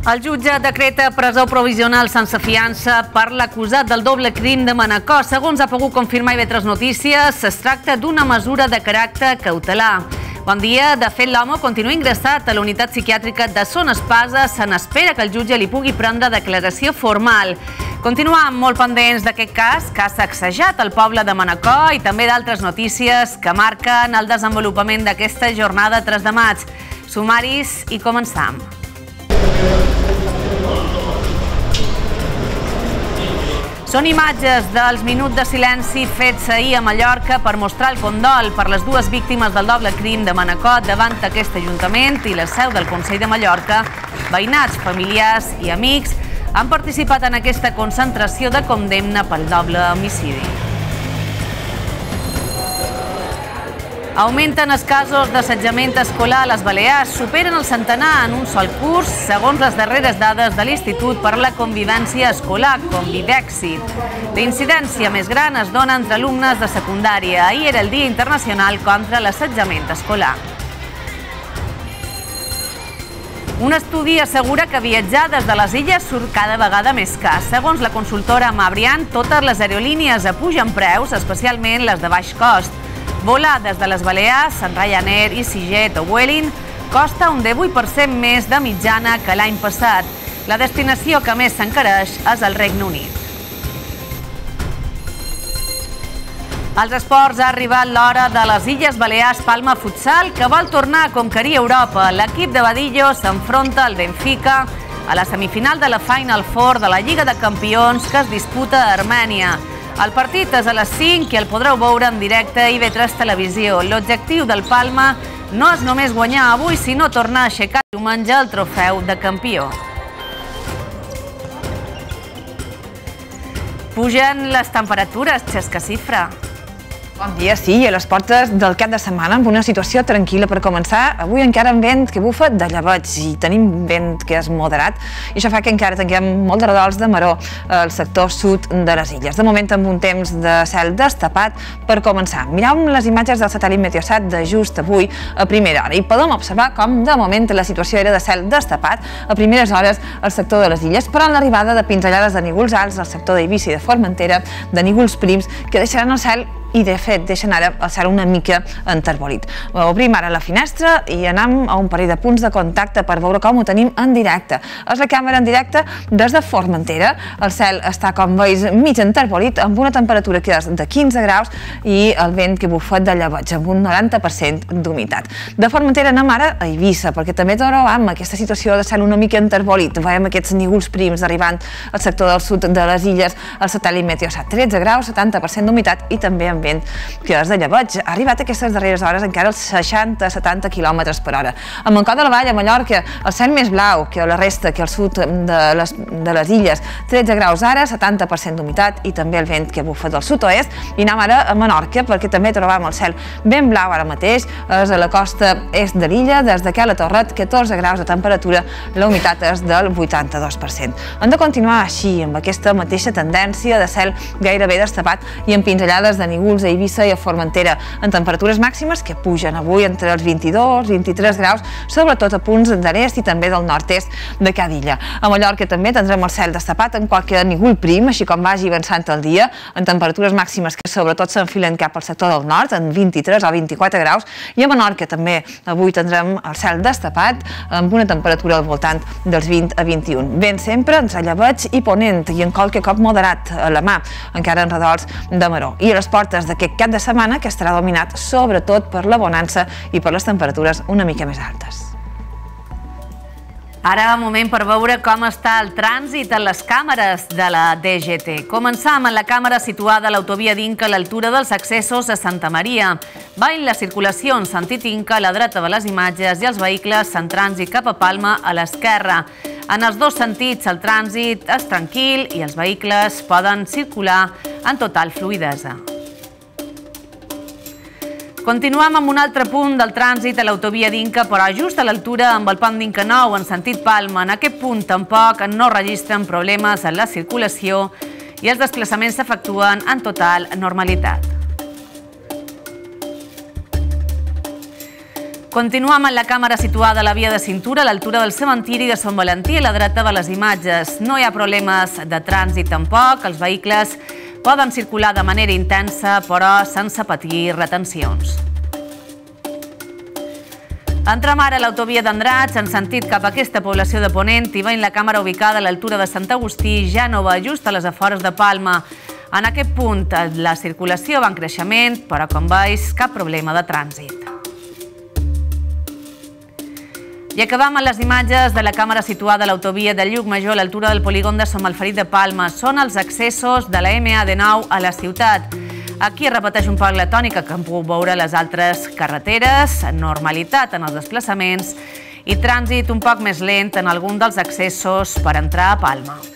El jutge decreta presó provisional sense fiança per l'acusat del doble crim de Manacor. Segons ha pogut confirmar IB3 Notícies, es tracta d'una mesura de caràcter cautelar. Bon dia. De fet, l'home continua ingressat a la unitat psiquiàtrica de Son Espasa. Se n'espera que el jutge li pugui prendre declaració formal. Continuem molt pendents d'aquest cas que ha sacsejat el poble de Manacor i també d'altres notícies que marquen el desenvolupament d'aquesta jornada 3 de maig. Sumaris i començam. Són imatges dels minuts de silenci fets ahir a Mallorca per mostrar el condol per les dues víctimes del doble crim de Manacor davant aquest Ajuntament i la seu del Consell de Mallorca. Veïnats, familiars i amics han participat en aquesta concentració de condemna pel doble homicidi. Augmenten els casos d'assetjament escolar a les Balears, superen el centenar en un sol curs, segons les darreres dades de l'Institut per a la Convivència Escolar, Convidexit. La incidència més gran es dona entre alumnes de secundària. Ahir era el Dia Internacional contra l'Assetjament Escolar. Un estudi assegura que viatjar des de les illes surt cada vegada més car. Segons la consultora Mabrian, totes les aerolínies apugen preus, especialment les de baix cost. Volar des de les Balears, en Ryanair, EasyJet o Vueling, costa un 18% més de mitjana que l'any passat. La destinació que més s'encareix és el Regne Unit. Als esports ha arribat l'hora de les Illes Balears Palma Futsal, que vol tornar a conquerir Europa. L'equip de Badillo s'enfronta al Benfica a la semifinal de la Final Four de la Lliga de Campions que es disputa a Armènia. El partit és a les 5 i el podreu veure en directe a IB3 Televisió. L'objectiu del Palma no és només guanyar avui, sinó tornar a aixecar diumenge el trofeu de campió. Pugen les temperatures, Xesca Cifra. Bon dia, sí, a les portes del cap de setmana amb una situació tranquil·la per començar. Avui encara amb vent que bufa de llebeig i tenim vent que és moderat i això fa que encara tinguem molt de redols de maror al sector sud de les illes. De moment amb un temps de cel destapat per començar. Miràvem les imatges del satèl·lit Meteosat de just avui a primera hora i podem observar com de moment la situació era de cel destapat a primeres hores al sector de les illes, però amb l'arribada de pinzellades de nígols alts al sector d'Eivissa i de Formentera, de nígols prims que deixaran el cel i de fet deixen ara el cel una mica enterbolit. Obrim ara la finestra i anem a un parell de punts de contacte per veure com ho tenim en directe. És la càmera en directe des de Formentera. El cel està, com veus, mig enterbolit amb una temperatura que és de 15 graus i el vent que bufa de llebeig amb un 90% d'humitat. De Formentera anem ara a Eivissa perquè també trobam aquesta situació de cel una mica enterbolit. Veiem aquests nígols prims arribant al sector del sud de les illes, el satèl·lit Meteosat. 13 graus, 70% d'humitat i també amb vent que és de llebeig. Ha arribat aquestes darreres hores encara als 60-70 km per hora. A Mancor de la Vall, a Mallorca, el cel més blau que a la resta, que al sud de les illes. 13 graus ara, 70% d'humitat i també el vent que bufa del sud-oest. I anem ara a Menorca perquè també trobam el cel ben blau ara mateix. És a la costa est de l'illa, des d'aquí a la Torret, 14 graus de temperatura, la humitat és del 82%. Hem de continuar així, amb aquesta mateixa tendència de cel gairebé destapat i amb pinzellades de nígols a Eivissa i a Formentera, en temperatures màximes que pugen avui entre els 22-23 graus, sobretot a punts de l'est i també del nord-est de cada illa. A Mallorca també tindrem el cel destapat en qualque nígol prim, així com vagi avançant el dia, en temperatures màximes que sobretot s'enfilen cap al sector del nord, en 23 o 24 graus, i a Menorca també avui tindrem el cel destapat amb una temperatura al voltant dels 20 a 21. Vent sempre entre llebeig i ponent i en qualque cop moderat a la mà, encara en redols de maror. I a les portes d'aquest cap de setmana que estarà dominat sobretot per la bonança i per les temperatures una mica més altes. Ara moment per veure com està el trànsit en les càmeres de la DGT. Començam amb la càmera situada a l'autovia d'Inca a l'altura dels accessos a Santa Maria. Va en la circulació en sentit Inca a la dreta de les imatges i els vehicles en trànsit cap a Palma a l'esquerra. En els dos sentits el trànsit és tranquil i els vehicles poden circular en total fluïdesa. Continuem amb un altre punt del trànsit a l'autovia d'Inca, però just a l'altura amb el pont d'Inca Nou en sentit Palma. En aquest punt tampoc no registren problemes en la circulació i els desplaçaments s'efectuen en total normalitat. Continuem amb la càmera situada a la via de cintura, a l'altura del cementiri de Sant Valentí, a la dreta de les imatges. No hi ha problemes de trànsit tampoc, els vehicles poden circular de manera intensa, però sense patir retencions. Entrem ara a l'autovia d'Andratx, en sentit cap a aquesta població de Ponent, i veient la càmera ubicada a l'altura de Sant Agustí, Gènova, just a les afores de Palma. En aquest punt la circulació va en creixement, però com veus, cap problema de trànsit. I acabam amb les imatges de la càmera situada a l'autovia de Llucmajor a l'altura del polígon de Sant Malferit de Palma. Són els accessos de la MA19 a la ciutat. Aquí es repeteix un poc la tònica que hem pogut veure a les altres carreteres, normalitat en els desplaçaments i trànsit un poc més lent en algun dels accessos per entrar a Palma.